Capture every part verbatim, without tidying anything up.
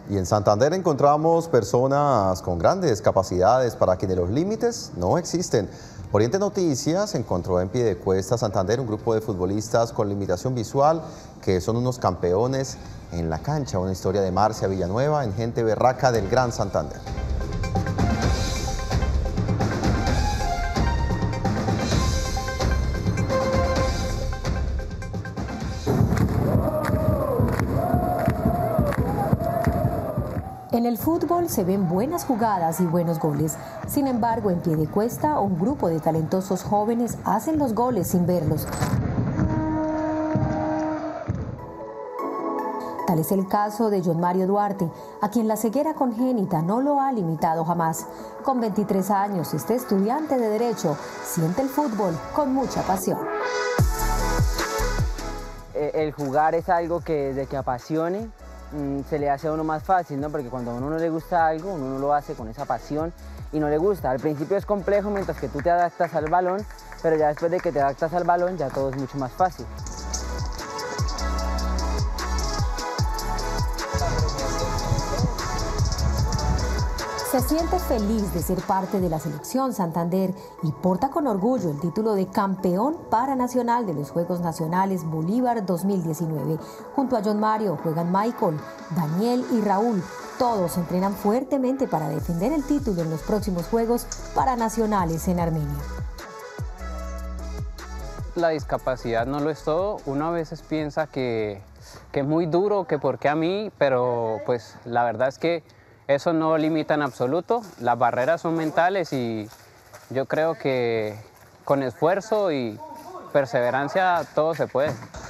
Y en Santander encontramos personas con grandes capacidades para quienes los límites no existen. Oriente Noticias encontró en Piedecuesta, Santander, un grupo de futbolistas con limitación visual que son unos campeones en la cancha. Una historia de Marcia Villanueva en Gente Berraca del Gran Santander. En el fútbol se ven buenas jugadas y buenos goles. Sin embargo, en Piedecuesta, un grupo de talentosos jóvenes hacen los goles sin verlos. Tal es el caso de John Mario Duarte, a quien la ceguera congénita no lo ha limitado jamás. Con veintitrés años, este estudiante de Derecho siente el fútbol con mucha pasión. El jugar es algo que de que apasione, se le hace a uno más fácil, ¿no? Porque cuando a uno no le gusta algo, uno no lo hace con esa pasión y no le gusta. Al principio es complejo mientras que tú te adaptas al balón, pero ya después de que te adaptas al balón ya todo es mucho más fácil. Se siente feliz de ser parte de la selección Santander y porta con orgullo el título de campeón paranacional de los Juegos Nacionales Bolívar dos mil diecinueve. Junto a John Mario juegan Michael, Daniel y Raúl. Todos entrenan fuertemente para defender el título en los próximos Juegos Paranacionales en Armenia. La discapacidad no lo es todo. Uno a veces piensa que, que es muy duro, que por qué a mí, pero pues la verdad es que eso no limita en absoluto. Las barreras son mentales y yo creo que con esfuerzo y perseverancia todo se puede.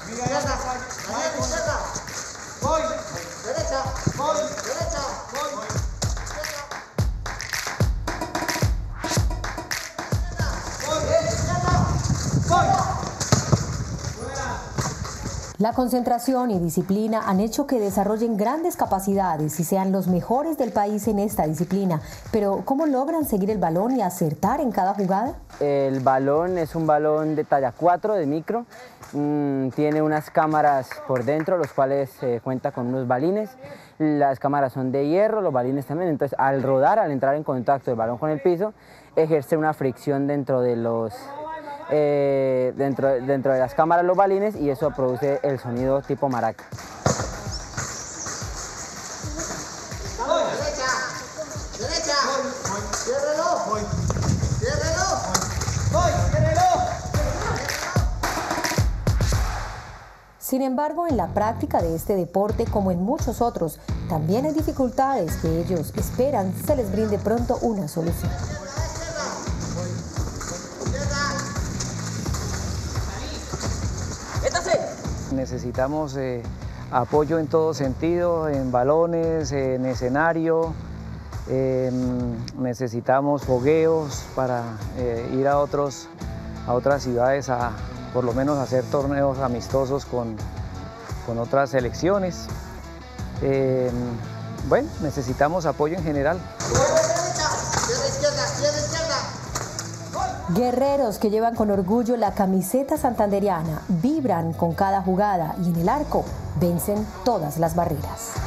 La concentración y disciplina han hecho que desarrollen grandes capacidades y sean los mejores del país en esta disciplina. Pero, ¿cómo logran seguir el balón y acertar en cada jugada? El balón es un balón de talla cuatro de micro. Mm, tiene unas cámaras por dentro, los cuales eh, cuenta con unos balines. Las cámaras son de hierro, los balines también. Entonces, al rodar, al entrar en contacto el balón con el piso, ejerce una fricción dentro de los... Eh, dentro, dentro de las cámaras, los balines, y eso produce el sonido tipo maraca. Derecha, derecha, ciérrelo, ciérrelo, ciérrelo. Sin embargo, en la práctica de este deporte, como en muchos otros, también hay dificultades que ellos esperan se les brinde pronto una solución. Necesitamos eh, apoyo en todo sentido, en balones, en escenario, eh, necesitamos fogueos para eh, ir a, otros, a otras ciudades a por lo menos hacer torneos amistosos con, con otras selecciones. Eh, bueno, necesitamos apoyo en general. Guerreros que llevan con orgullo la camiseta santanderiana, vibran con cada jugada y en el arco vencen todas las barreras.